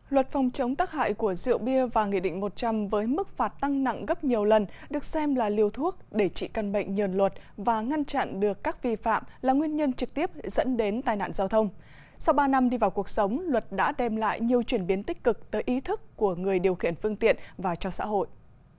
Luật phòng chống tác hại của rượu bia và Nghị định 100 với mức phạt tăng nặng gấp nhiều lần được xem là liều thuốc để trị căn bệnh nhờn luật và ngăn chặn được các vi phạm là nguyên nhân trực tiếp dẫn đến tai nạn giao thông. Sau 3 năm đi vào cuộc sống, luật đã đem lại nhiều chuyển biến tích cực tới ý thức của người điều khiển phương tiện và cho xã hội.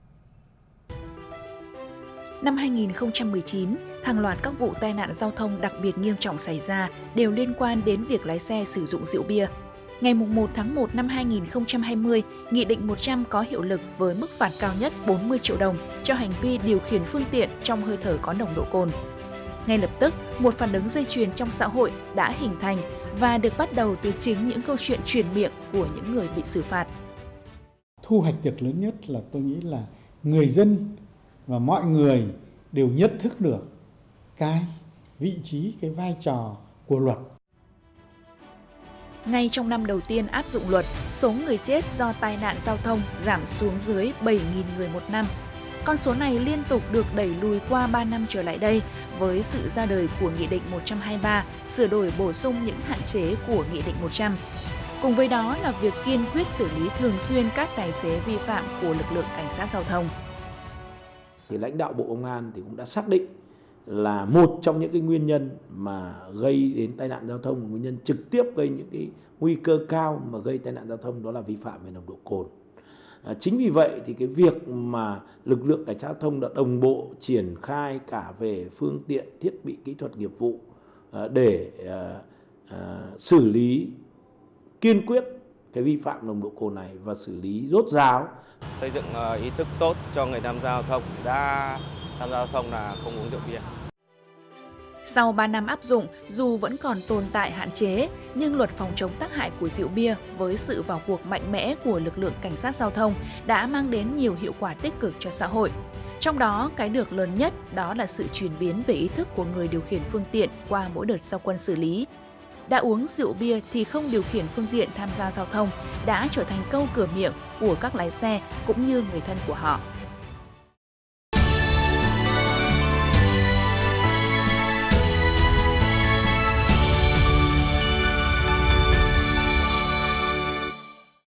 Năm 2019, hàng loạt các vụ tai nạn giao thông đặc biệt nghiêm trọng xảy ra đều liên quan đến việc lái xe sử dụng rượu bia. Ngày 1 tháng 1 năm 2020, Nghị định 100 có hiệu lực với mức phạt cao nhất 40 triệu đồng cho hành vi điều khiển phương tiện trong hơi thở có nồng độ cồn. Ngay lập tức, một phản ứng dây chuyền trong xã hội đã hình thành và được bắt đầu từ chính những câu chuyện truyền miệng của những người bị xử phạt. Thu hoạch được lớn nhất là tôi nghĩ là người dân và mọi người đều nhận thức được cái vị trí, cái vai trò của luật. Ngay trong năm đầu tiên áp dụng luật, số người chết do tai nạn giao thông giảm xuống dưới 7.000 người một năm. Con số này liên tục được đẩy lùi qua 3 năm trở lại đây với sự ra đời của Nghị định 123, sửa đổi bổ sung những hạn chế của Nghị định 100. Cùng với đó là việc kiên quyết xử lý thường xuyên các tài xế vi phạm của lực lượng cảnh sát giao thông. Thì lãnh đạo Bộ Công an thì cũng đã xác định là một trong những cái nguyên nhân mà gây đến tai nạn giao thông, nguyên nhân trực tiếp gây những cái nguy cơ cao mà gây tai nạn giao thông, đó là vi phạm về nồng độ cồn. Chính vì vậy thì cái việc mà lực lượng cảnh sát giao thông đã đồng bộ triển khai cả về phương tiện, thiết bị kỹ thuật nghiệp vụ để xử lý kiên quyết cái vi phạm nồng độ cồn này và xử lý rốt ráo. Xây dựng ý thức tốt cho người tham gia giao thông, đã tham gia giao thông là không uống rượu bia. Sau 3 năm áp dụng, dù vẫn còn tồn tại hạn chế, nhưng luật phòng chống tác hại của rượu bia với sự vào cuộc mạnh mẽ của lực lượng cảnh sát giao thông đã mang đến nhiều hiệu quả tích cực cho xã hội. Trong đó, cái được lớn nhất đó là sự chuyển biến về ý thức của người điều khiển phương tiện qua mỗi đợt giao quân xử lý. Đã uống rượu bia thì không điều khiển phương tiện tham gia giao thông đã trở thành câu cửa miệng của các lái xe cũng như người thân của họ.